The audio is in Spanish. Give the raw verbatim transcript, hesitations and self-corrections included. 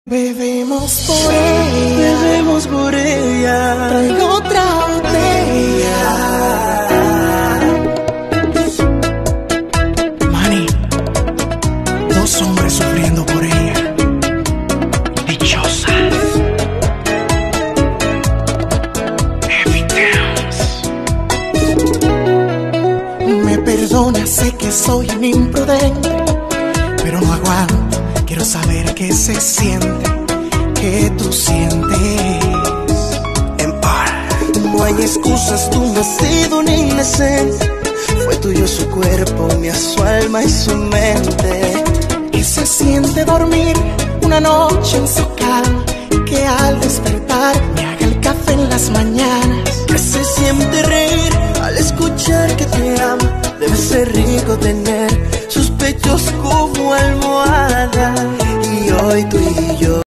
Bebemos por ella, bebemos por ella. Traigo otra botella. Mani, dos hombres sufriendo por ella. Dichosa. Me perdona, sé que soy un imprudente, pero no aguanto. Quiero saber qué se siente, qué tú sientes. En par, no hay excusas, tú no has sido un inocente. Fue tuyo su cuerpo, mía su alma y su mente. ¿Qué se siente dormir una noche en su cama? Que al despertar me haga el café en las mañanas. ¿Qué se siente reír al escuchar que te ama? Debe ser rico tener sus pechos como almohada. Y hoy tú y yo